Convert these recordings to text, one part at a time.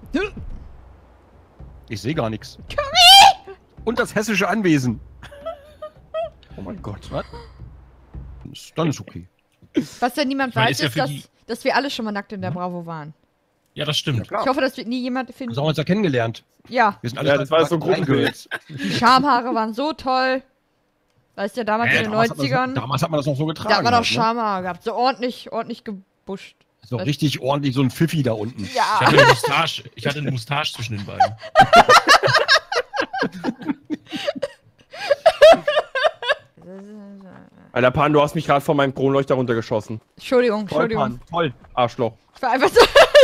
Ich sehe gar nichts. Und das hessische Anwesen. Oh mein Gott. Was? Dann ist okay. Was ja niemand Ich meine, weiß, ist ja ist, dass wir alle schon mal nackt in der Bravo waren. Ja, das stimmt. Ja, Ich hoffe, das wird nie jemand finden. So haben wir uns ja kennengelernt. Ja, Wir sind alle Ja, das war so ein Gruppengirls. die Schamhaare waren so toll. Weißt du, damals in den 90ern, Damals hat man das noch so getragen. da hat man doch halt, ne? Schamhaare gehabt. So ordentlich gebuscht. So richtig ordentlich so ein Pfiffi da unten. Ich Ja. hatte eine Moustache zwischen den beiden. Alter, Pan, du hast mich gerade von meinem Kronleuchter runtergeschossen. Entschuldigung, Toll, Entschuldigung. Mann, toll. Arschloch. Ich war einfach so.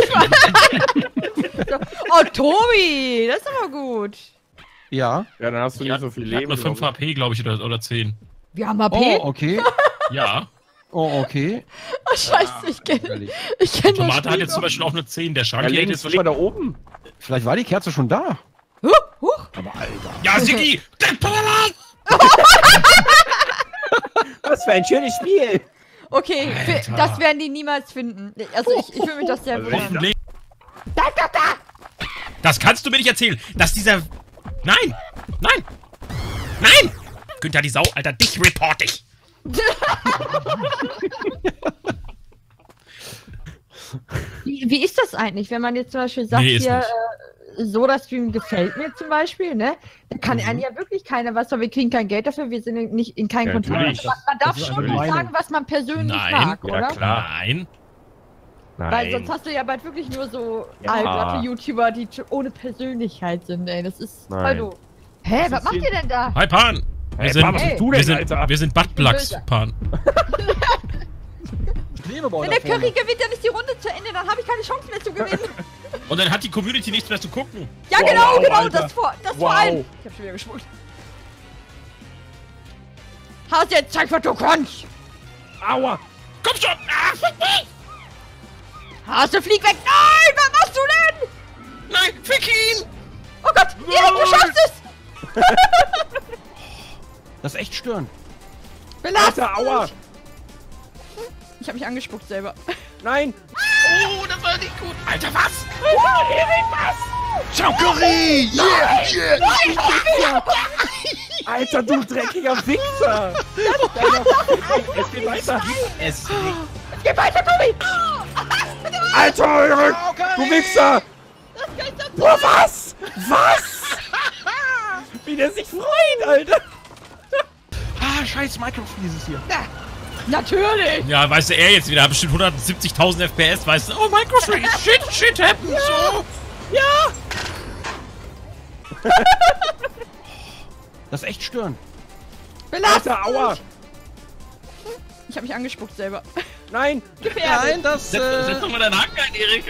So. Oh, Tobi, das ist aber gut. Ja. Ja, dann hast du nicht so viel Ich hab Leben. nur 5 glaub ich. HP, glaube ich, oder 10. Wir haben AP. Oh, okay. Ja. Oh, okay. Oh, scheiße, ich kenne Ärgerlich. das Tomate hat Spiel jetzt zum noch. Beispiel auch eine 10. Der Ja, Schrank hier hätte links, jetzt mal wahrscheinlich... da oben. Vielleicht war die Kerze schon da. Huch. Aber Alter. Ja, Sigi! Der Polat! Was für ein schönes Spiel. Okay, Alter. das werden die niemals finden. Also ich würde mich das sehr Also wundern. Hoffentlich. Das kannst du mir nicht erzählen, dass dieser... Nein! Nein! Nein! Günther, die Sau, Alter, dich report ich! Wie ist das eigentlich, wenn man jetzt zum Beispiel sagt, Nee, ist hier, nicht. Soda-Stream gefällt mir zum Beispiel, ne? Da kann einem ja wirklich keiner was, weil wir kriegen kein Geld dafür, wir sind nicht in keinem Ja, Kontakt. natürlich. Man darf Das ist schon eine Meinung. sagen, was man persönlich Nein. mag, Ja, oder? klar. Nein. Weil sonst hast du ja bald wirklich nur so Ja. altlatte YouTuber, die ohne Persönlichkeit sind, ey. Das ist voll Nein. doof. Hä, was macht ihr denn da? Hi, Pan! Hey, Wir sind, Pan, was bist du wir denn, sind, Alter? wir sind Buttplugs, böse. Pan. Schwebeball Wenn da der Curry vorne. gewinnt, dann ist die Runde zu Ende, dann habe ich keine Chance mehr zu gewinnen. Und dann hat die Community nichts mehr zu gucken. Ja, Wow, genau, genau, Alter. das vor Wow. allem. Ich hab schon wieder gespuckt. Hase, jetzt zeig, was du kannst. Aua. Komm schon! Ah, fick mich! Hase, flieg weg. Nein, was machst du denn? Nein, fick ihn! Oh Gott, Erik, du schaffst es. Das ist echt störend. Belast Alter, aua. mich. Ich hab mich angespuckt selber. Nein. Oh, das war nicht gut. Alter, was? Ciao, Curry! Yeah! Yeah! Alter, du dreckiger Wichser. Es geht weiter. Es Geh weiter, Tobi. Alter, Erik. Du Wichser. Boah, was? Was? Wie der sich freut, Alter. Ah, scheiß Microfreezes hier. Natürlich. Ja, weißt du, er jetzt wieder hat bestimmt 170.000 FPS, weißt du, oh, Microfreeze, shit happens, so. Ja. Das ist echt störend. Belast Alter, aua. mich. Ich hab mich angespuckt selber. Nein. Gefährlich. das... Setz doch mal deinen Haken ein, Erik.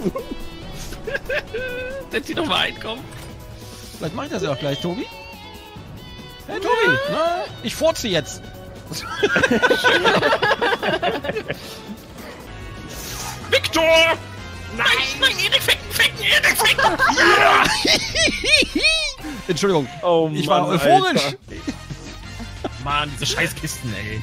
Setz dich doch mal ein, komm. Vielleicht mache ich das ja auch gleich, Tobi. Hey, Tobi! Na, ich furze jetzt. Victor! Nein, Erik, ficken, Erik, ficken! Ja! Entschuldigung. Oh Ich war Mann, euphorisch. Alter. Mann, diese Scheißkisten, ey.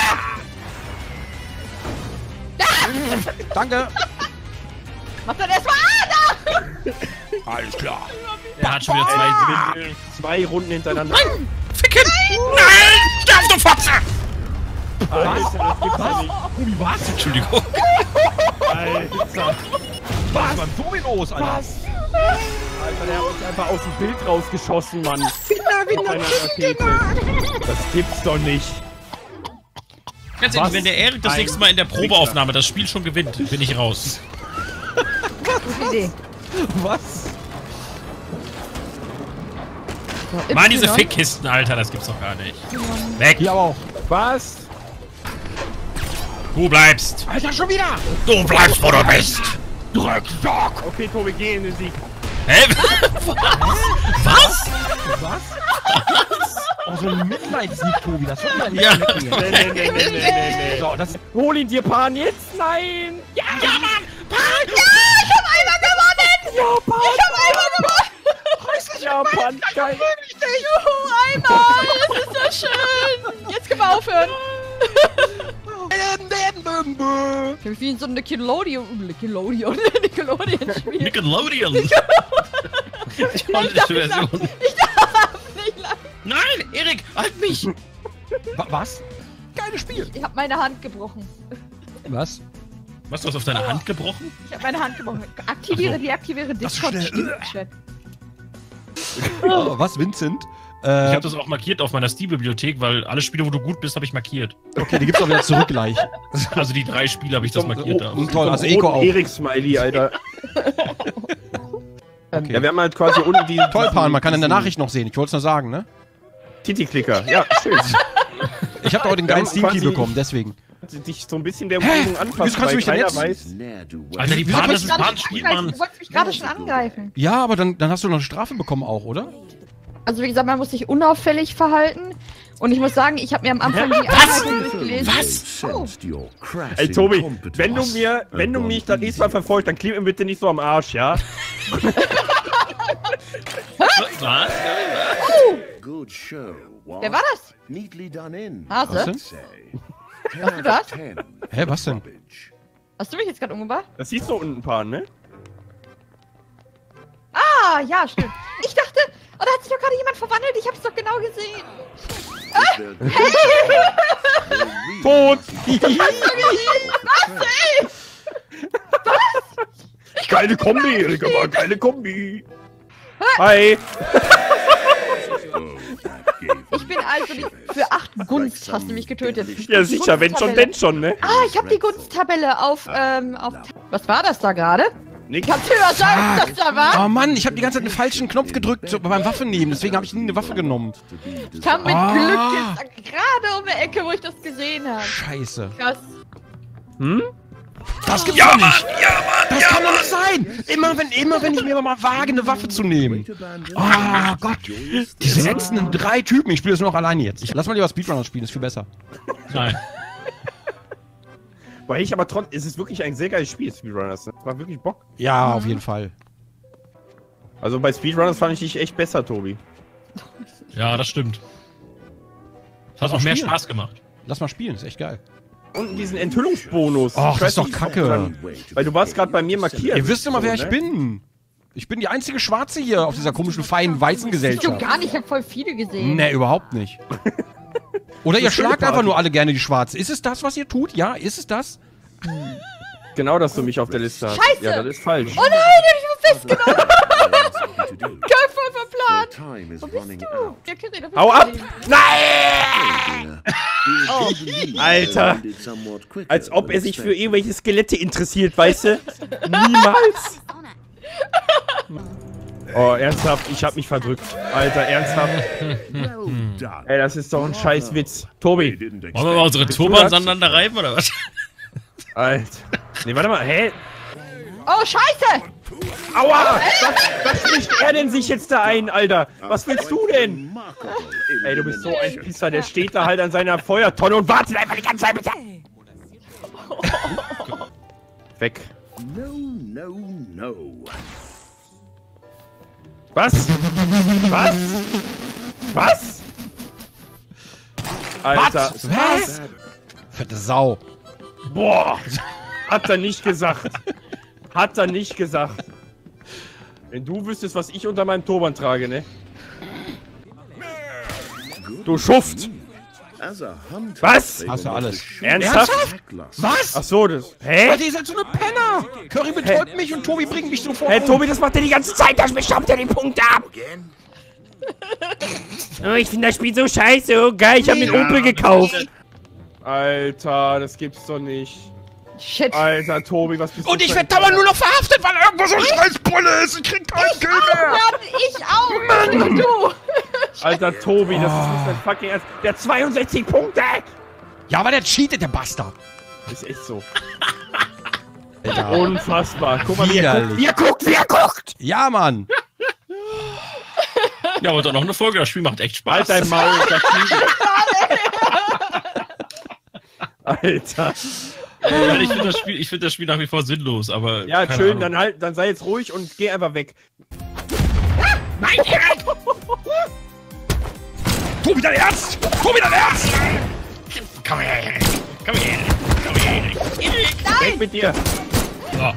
Danke. Mach dann erstmal da. Alles klar. Er hat schon wieder zwei... Zwei Runden hintereinander. Nein! Ficken! Nein! Sterb, du Fotze! Alter, das gibt's ja nicht. Tobi, was? Entschuldigung. Alter. Was ist beim Tobi los, Alter? Alter, der hat uns einfach aus dem Bild rausgeschossen, Mann. Mit einer Rakete. Das gibt's doch nicht. Ganz ehrlich, Was? wenn der Erik das Ein nächste Mal in der Probeaufnahme das Spiel schon gewinnt, bin ich raus. Gute Idee. Was? So, Mann, diese Y. Fickkisten, Alter, das gibt's doch gar nicht. Weg! Hier aber auch. Was? Du bleibst! Alter, schon wieder! Du bleibst, wo du bist! Drecksack! Okay, Tobi, geh in den Sieg. Hä? Was? Was? Oh, so ein Mitleidssieg, Tobi. Das wird man nicht Ja. schmecken. Nee. So, das... Hol ihn dir, Pan, jetzt! Nein! Ja, Mann! Ich hab einmal gewonnen. Ja, Pan! Ich hab einmal gewonnen. Ja, Pan, geil! Juhu, einmal. Das ist so schön. Jetzt können wir aufhören. Bäh. Wie in so ein Nickelodeon-Spiel. Nickelodeon. Tolle Version. Ich darf nicht lang. Nein, Erik, halt mich. Was? Geiles Spiel. Ich habe meine Hand gebrochen. Was? Was, du hast auf deine Hand gebrochen? Ich habe meine Hand gebrochen. Aktiviere Discord. Oh, was, Vincent? Ich habe das auch markiert auf meiner Steam-Bibliothek, weil alle Spiele, wo du gut bist, habe ich markiert. Okay, die gibt's auch wieder zurück gleich. Also die 3 Spiele habe ich das markiert. Da. Toll, also Eco auch. Erik-Smiley, Alter. Okay. Ja, wir haben halt quasi unten die... Toll, Pan, man kann in der Nachricht noch sehen. Ich wollte es nur sagen, ne? Titi-Klicker, ja, schön. Ich habe auch den geilen Steam-Key bekommen, deswegen. Dich so ein bisschen der Umgebung anfassen, Wieso kannst du mich denn keiner jetzt? weiß... Alter, die Pan, das ist Pan-Spiel, Mann. Du wolltest mich gerade schon angreifen. Ja, aber dann hast du noch eine Strafe bekommen auch, oder? Also wie gesagt, man muss sich unauffällig verhalten. Und ich muss sagen, ich habe mir am Anfang die Anleitung durchgelesen. Was? Oh. Ey, Tobi, wenn du mich das nächste Mal verfolgst, dann kleb mir bitte nicht so am Arsch, ja? Was? Wer war das? Hase? Warst du das? Hä, was denn? Hast du mich jetzt gerade umgebracht? Das siehst du unten ein paar, ne? Ah, ja, stimmt. Ich dachte, oh, da hat sich doch gerade jemand verwandelt. Ich hab's doch genau gesehen. Tot! Was, ey? Geile Kombi, Erika, war geile Kombi. Hi! Ich bin also für 8 Gunst hast du mich getötet. Ja, sicher, wenn schon, denn schon, ne? Ah, ich habe die Gunsttabelle auf. Was war das da gerade? Nix. Kannst du mir sagen, was das da war? Oh Mann, ich habe die ganze Zeit einen falschen Knopf gedrückt beim Waffennehmen, deswegen habe ich nie eine Waffe genommen. Ich kam mit Glück jetzt gerade um die Ecke, wo ich das gesehen habe. Scheiße. Krass. Hm? Das gibt's doch nicht! Das kann doch nicht sein! Immer wenn ich mir mal wage, eine Waffe zu nehmen. Oh Gott. Diese ätzenden 3 Typen, ich spiele das nur noch alleine jetzt. Lass mal lieber Speedrunner spielen, ist viel besser. Nein. Weil ich aber trotzdem, es ist wirklich ein sehr geiles Spiel, Speedrunners. Das macht wirklich Bock. Ja, auf jeden Fall. Also bei Speedrunners fand ich dich echt besser, Tobi. Ja, das stimmt. Das hat auch mehr spielen. Spaß gemacht. Lass mal spielen, ist echt geil. Und diesen Enthüllungsbonus. Och, Ich das ist weiß doch nicht, kacke. Weil du warst gerade bei mir markiert. Ihr wisst immer, wer So, ich ne? bin. Ich bin die einzige Schwarze hier auf dieser komischen, feinen, weißen Ich Gesellschaft. gar nicht, ich habe voll viele gesehen. Nee, überhaupt nicht. Oder ihr Das ist schlagt schön, einfach Party. nur alle gerne die Schwarze. Ist es das, was ihr tut? Ja, ist es das? Genau, dass du mich auf der Liste hast. Scheiße! Ja, das ist falsch. Oh nein, ich bin festgenommen! Geil, voll verplant! Wo bist du? Ja, Kiri, da bist Hau du ab! gewesen. Nein! Alter! Als ob er sich für irgendwelche Skelette interessiert, weißt du? Niemals! Oh, ernsthaft, ich hab mich verdrückt. Alter, ernsthaft. Ey, das ist doch ein scheiß Witz. Tobi. Wollen wir mal unsere Turbans aneinander reiben, oder was? Alter. Nee, warte mal, hä? Oh, Scheiße! Aua! Was spricht er denn sich jetzt da ein, Alter? Was willst du denn? Ey, du bist so ein Pisser, der steht da halt an seiner Feuertonne und wartet einfach die ganze Zeit mit Weg. Was? Was? Was? Alter. Was? Fette Sau. Boah. Hat er nicht gesagt. Hat er nicht gesagt. Wenn du wüsstest, was ich unter meinem Turban trage, ne? Du Schuft! Was? Hast du alles. Ernsthaft? Was? Ach so, das. Hä? Alter, ihr seid so eine Penner! Curry betäubt mich und Tobi bringt mich sofort Hey, um. Tobi, das macht er die ganze Zeit, das beschraubt er den Punkt ab! Oh, ich finde das Spiel so scheiße, oh geil, ich hab den Opel gekauft! Alter, das gibt's doch nicht. Shit. Alter, Tobi, was bist du Und ich für werd ein- dauernd nur noch verhaftet, weil irgendwo so ein Scheißbulle ist. Ich krieg keinen Kill mehr. Mann, ich auch! Mann. Du! Alter, Tobi, das ist nicht dein fucking Ernst. Der hat 62 Punkte! Ja, aber der cheatet, der Bastard. Ist echt so. Alter. Unfassbar. Guck mal, wie er Widerlich. guckt. Wie er guckt, wie er guckt! Ja, Mann. Ja, aber doch noch eine Folge. Das Spiel macht echt Spaß. Halt dein Maul, das Alter. Ja, ich find das Spiel nach wie vor sinnlos, aber. Ja, keine schön, Ahnung. dann sei jetzt ruhig und geh einfach weg. Nein, Erik! Tobi, dein Ernst! Tobi, dein Ernst! Komm her, Erik! Komm her, Erik. Weg mit dir. So.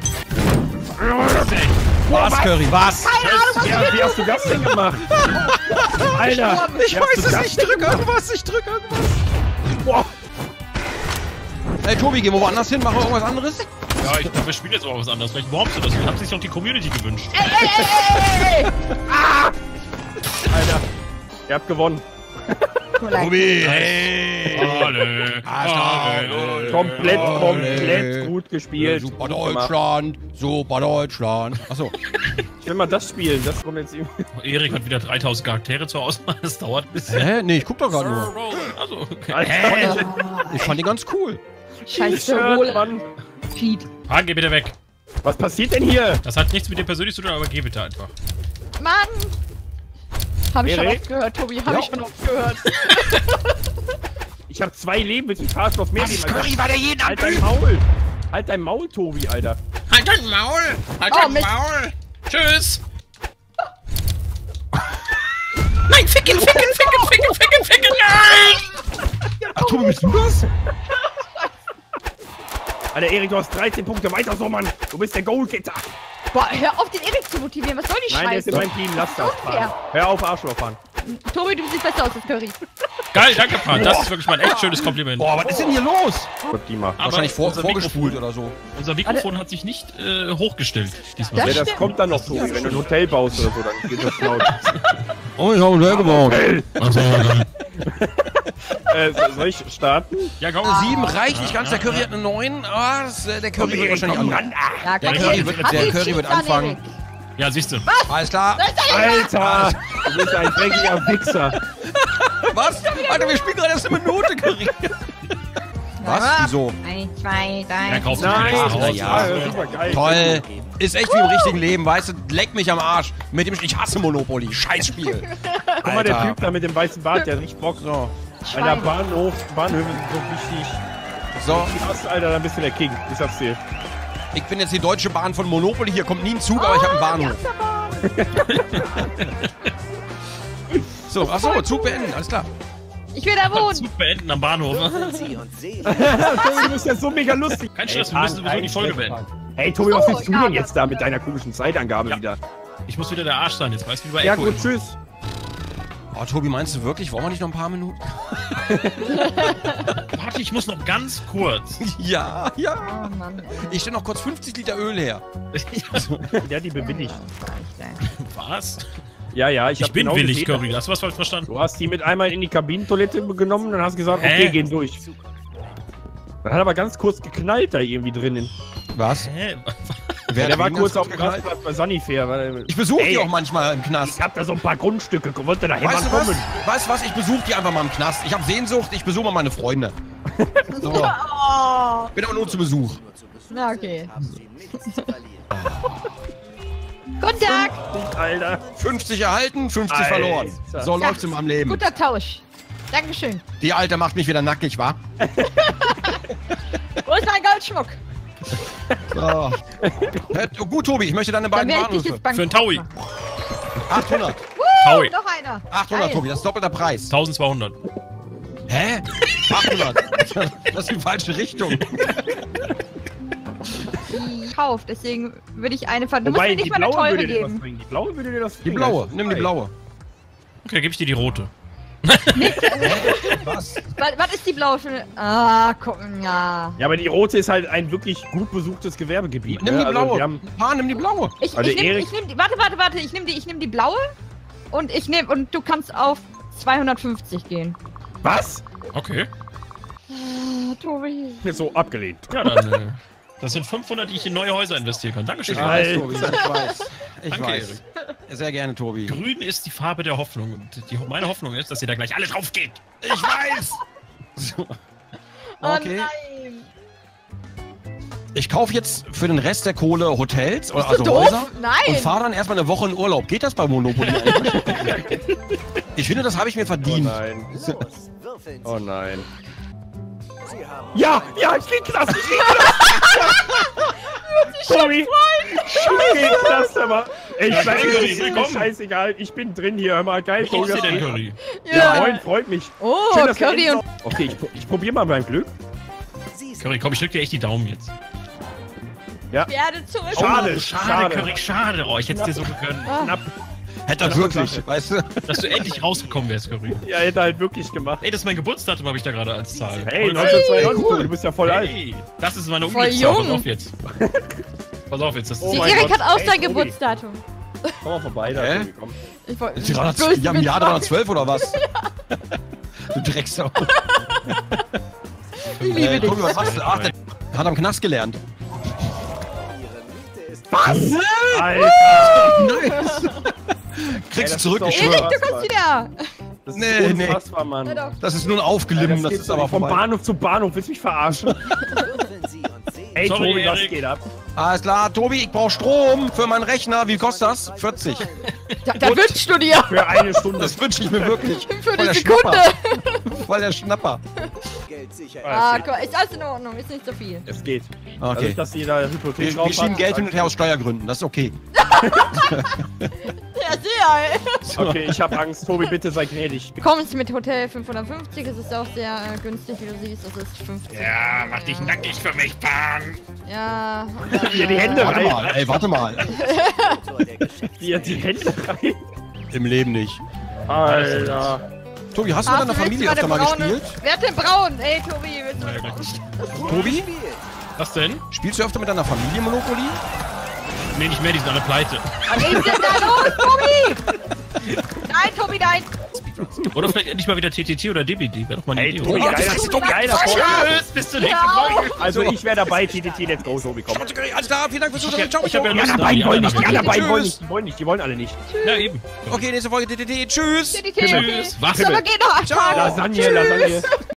Was, Curry, was? Ja, wie hast du das denn gemacht? Alter. Ich weiß es nicht, ich drück irgendwas. Boah. Ey, Tobi, gehen wir woanders hin, machen wir irgendwas anderes? Ja, ich glaube, wir spielen jetzt auch was anderes. Vielleicht worbst du das. Haben sich doch die Community gewünscht. Ey! Alter. Ihr habt gewonnen. Tobi, Hey! Alle! Komplett gut gespielt. Super Deutschland. Achso. Ich will mal das spielen. Das kommt jetzt irgendwie. Erik hat wieder 3000 Charaktere zur Auswahl. Das dauert ein bisschen. Hä? Nee, ich guck doch gerade nur. Also, okay. Alter. Ich fand die ganz cool. Scheiße, Shirt, Mann. Feed. Hagen, geh bitte weg. Was passiert denn hier? Das hat nichts mit dir persönlich zu tun, aber geh bitte einfach. Mann! Hab ich schon Erik? oft gehört, Tobi. Hab ich schon oft gehört. Ich habe 2 Leben, willst du den Fahrstoff mehr geben? Curry, war der jeden Halt dein Maul! Halt dein Maul, Tobi, Alter. Halt dein Maul! Halt Oh, dein Mist. Maul! Tschüss! Nein, ficken! Nein! Ach, Tobi, bist du das? Alter, Erik, du hast 13 Punkte. Weiter so, Mann. Du bist der Goalgetter. Boah, hör auf, den Erik zu motivieren. Was soll die Nein, der ist Scheiße? in meinem Team. Lass das. Unfair. Hör auf, Arschloch fahren. Tobi, du siehst besser aus als Curry. Geil, danke, Pan. Das ist wirklich mal ein echt schönes Kompliment. Boah, was ist denn hier los? Gut, Dima. Aber Wahrscheinlich unser vorgespult Mikrofon- oder so. Unser Mikrofon hat sich nicht hochgestellt diesmal. Das Ja, das stimmt. kommt dann noch, Tobi. Wenn du ein Hotel baust oder so, dann geht das laut. Oh, ich hab ein Hotel gebaut. Also, Soll ich starten? ja, komm. 7 reicht nicht ganz, der Curry hat eine 9. Ah, der Curry wird wahrscheinlich anfangen. Ja, Der komm, Curry jetzt. wird- Hat der die Curry wird Cheats an, anfangen. Erik. Ja, siehst du. Alles klar. Alter! Du bist ein dreckiger Wichser. Was? Alter, wir spielen gerade erst eine Minute, Curry. Was? Wieso? 1, 2, 3. Ja, kauf Nein! Haus. Na ja. Super geil. Toll. Ist echt wie im richtigen Leben, weißt du? Leck mich am Arsch. Mit dem ich hasse Monopoly. Scheißspiel. Guck mal, der Alter. Typ da mit dem weißen Bart, der riecht Bock. So. Alter, Bahnhöfe sind so wichtig. So. Krass, Alter, dann bist du der King. Ich sag's dir. Ich bin jetzt die Deutsche Bahn von Monopoly. Hier kommt nie ein Zug, aber ich habe einen Bahnhof. So, achso, Zug beenden. Alles klar. Ich will da wohnen. Zug beenden am Bahnhof. Tobi, du bist ja so mega lustig. Kein Stress, wir müssen sowieso die Folge beenden. Hey, Tobi, was So, willst du ja, denn jetzt da mit deiner komischen Zeitangabe Ja. wieder? Ich muss wieder der Arsch sein, jetzt weißt du, wie bei Ja Echo gut, ist. tschüss. Oh, Tobi, meinst du wirklich? Wollen wir nicht noch ein paar Minuten? Warte, ich muss noch ganz kurz. Ja, ja. Oh Mann, ey. Ich stelle noch kurz 50 Liter Öl her. Ja, die bewilligt. Was? Ja, ja, ich Ich hab bin genau willig, gesehen. Curry. Hast du was falsch verstanden? Du hast die mit einmal in die Kabinentoilette genommen und hast gesagt, Hä? okay, gehen durch. Dann hat aber ganz kurz geknallt da irgendwie drinnen. Was? Hä? Wer Der war hat kurz das auf dem geknallt? Rastplatz bei Sunnyfair. Weil, Ich besuche die Ey, auch manchmal im Knast. ich hab da so ein paar Grundstücke. Wollte da Weißt jemand du was? kommen? Weißt du was? Ich besuche die einfach mal im Knast. Ich habe Sehnsucht, ich besuche mal meine Freunde. So. Oh. Bin aber nur zu Besuch. Na, okay. Guten Tag. Alter. 50 erhalten, 50 Alter. verloren. So Ja. läuft's in meinem Leben. Guter Tausch. Dankeschön. Die Alte macht mich wieder nackig, wa? Wo ist mein Goldschmuck? So. Oh, gut, Tobi, ich möchte deine Dann beiden werde ich dich Bahnhöfe. jetzt Bank. Für einen Taui. 800. Taui. Noch einer. 800, Geil. Tobi, das ist doppelter Preis. 1200. Hä? 800. Das ist die falsche Richtung. Gekauft, deswegen würde ich eine von. Du musst Wobei, mir die nicht mal eine blaue teure würde dir das geben. bringen. Die blaue würde dir das Die bringen. blaue, Das ist nimm die frei. blaue. Okay, gebe ich dir die rote. Was? Was ist die blaue für eine. Ah, gucken, ja. Ja, aber die rote ist halt ein wirklich gut besuchtes Gewerbegebiet. Nimm ne? die Also, blaue. wir haben, Nimm die blaue. Ich Also nehm Erik- die. Warte, ich nehm die blaue und und du kannst auf 250 gehen. was? Okay. Ah, Tobi. Jetzt so abgelehnt. Ja, dann. Das sind 500, die ich in neue Häuser investieren kann. Dankeschön. Ich Ja. weiß, Alter. Tobi, ich weiß. Ich Danke, weiß. Sehr gerne, Tobi. Grün ist die Farbe der Hoffnung. Und meine Hoffnung ist, dass ihr da gleich alle drauf geht. Ich weiß. So. Okay. Oh nein. Ich kaufe jetzt für den Rest der Kohle Hotels, oder Bist du also doof? Häuser, und Nein. fahre dann erstmal eine Woche in Urlaub. Geht das bei Monopoly eigentlich? Ich finde, das habe ich mir Oh verdient. nein. Oh nein. Ja, ja, ich geh in den Knast, ich geh in den Knast. Sorry. Ich geh in den Knast, aber ich Ja, bleib Curry, mir willkommen. scheißegal. Ich bin drin hier, hör mal, geil. Wie geht's dir denn, Curry? Ja, moin, freut mich. Oh, Schön, dass wir Curry endlich und. noch- Okay, ich probier mal mein Glück. Curry, komm, ich drück dir echt die Daumen jetzt. Werde zurück. Schade, Schade, Curry, schade. Oh, ich hätte es dir so gegönnt. Knapp. Hätte er wirklich, weißt du? Dass du endlich rausgekommen wärst, Curry. Ja, hätte er halt wirklich gemacht. Ey, das ist mein Geburtsdatum, habe ich da gerade als Zahl. Hey, Voll 1992, cool. du bist ja voll alt. Hey, das ist meine Voll Unglückszahl. Pass jung. auf jetzt. Pass auf jetzt, das ist... Oh Die mein Erik Gott. hat auch Hey, sein Tobi. Geburtsdatum. Komm mal vorbei da, Hä? Tobi, komm. Ich wollte. Ist die 300, die haben im Jahr 312 oder was? Du Drecksau. Ich liebe dich. Tobi, was machst du? Ach, der hat am Knast gelernt. Was? Alter! Nice. Kriegst du zurück, ich Erik, schwör. du kommst wieder. Das Nee, ist nee. unfassbar, Mann. Ja, doch. Das ist nur ein Aufgelimmen, das geht ist so aber nicht. Vom vorbei. Bahnhof zu Bahnhof, willst du mich verarschen? Ey, Sorry, Tobi, was Erik. geht ab? Alles klar, Tobi, ich brauche Strom für meinen Rechner. Wie kostet das? 40. Da wünschst du dir. Für eine Stunde. Das wünsche ich mir wirklich. Für Voll eine der Sekunde. Schnapper. Voll der Schnapper. Ah, guck, ist alles in Ordnung, ist nicht so viel. Es geht. Also Okay. nicht, dass jeder Hypothek Wir drauf schieben hat. Geld hin und her aus Steuergründen. Das ist okay. Ja, sehr. Okay, ich hab Angst. Tobi, bitte sei gnädig. Kommst mit Hotel 550, es ist auch sehr günstig, wie du siehst, es ist 50. Ja, mach dich nackig für mich, Pan. Ja. Hier die Hände Warte rein. mal, ey, warte mal. Hier die Hände rein. Im Leben nicht. Alter. Tobi, hast du mit deiner Familie öfter mal gespielt? Wer hat denn braun? Ey, Tobi, willst du Tobi? Was denn? Spielst du öfter mit deiner Familie Monopoly? Nee, nicht mehr, die sind alle pleite. Was ist denn da los, Tobi? Nein, Tobi, nein. Oder vielleicht endlich mal wieder TTT oder DBD. Wäre doch mal eine Ey, Idee, Tobi, oder? geiler, Tobi, geiler was? Vorschlag. Tschüss, bis zur nächsten Hör auf. Folge. Also ich wäre dabei, TTT, let's go, Tobi, komm. Alles klar, vielen Dank fürs Zuschauen. Ciao, Ich hab ja ciao. Lust, Ja, dabei wollen nicht, ja, ja, dabei Tschüss. wollen nicht, die wollen nicht, die wollen alle nicht. Ja, eben. Okay, nächste Folge TTT. Tschüss. TTT, okay. Tschüss. Was? Aber geh doch. Ciao. Lasagne, Lasagne.